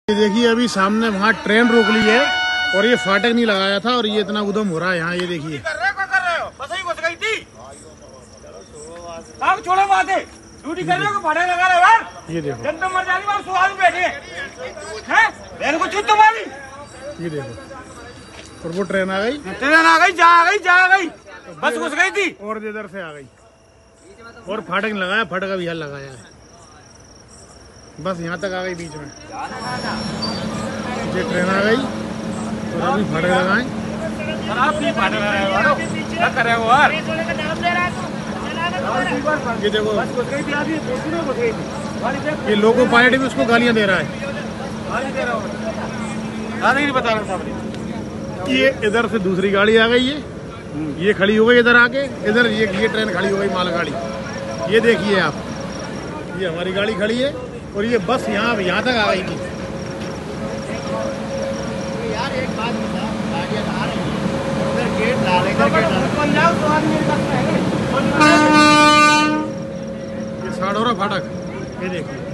ये देखिए अभी सामने वहाँ ट्रेन रोक ली है और ये फाटक नहीं लगाया था और ये इतना उधम हो रहा है यहाँ। ये देखिए छोड़ो बात है, ड्यूटी कर रहे हो फाटक लगा रहे हो यार। ये देखो जनता मर जाने वाले सुहाग बैठे हैं मेरे को चुप तुम्हारी। ये देखो और वो ट्रेन आ गई, जा गई बस घुस गई थी और इधर से आ गई और फाटक नहीं लगाया, फाटक अभी यहाँ लगाया है, बस यहाँ तक आ गई बीच में। ये ट्रेन आ गई और अभी फाटक लगाए। ये देखो ये लोको पायलट भी उसको गालियां दे रहा है। बता रहा था ये इधर से दूसरी गाड़ी आ गई है, ये खड़ी हो गई इधर आके, इधर ये ट्रेन खड़ी हो गई मालगाड़ी। ये देखिए आप, ये हमारी गाड़ी खड़ी है और ये बस यहाँ तक आ गई थी। यार एक बात बता, गाड़ियाँ आ रही हैं, उधर गेट डाल, इधर गेट डाल। ये साढ़ोरा फाटक, ये देखिए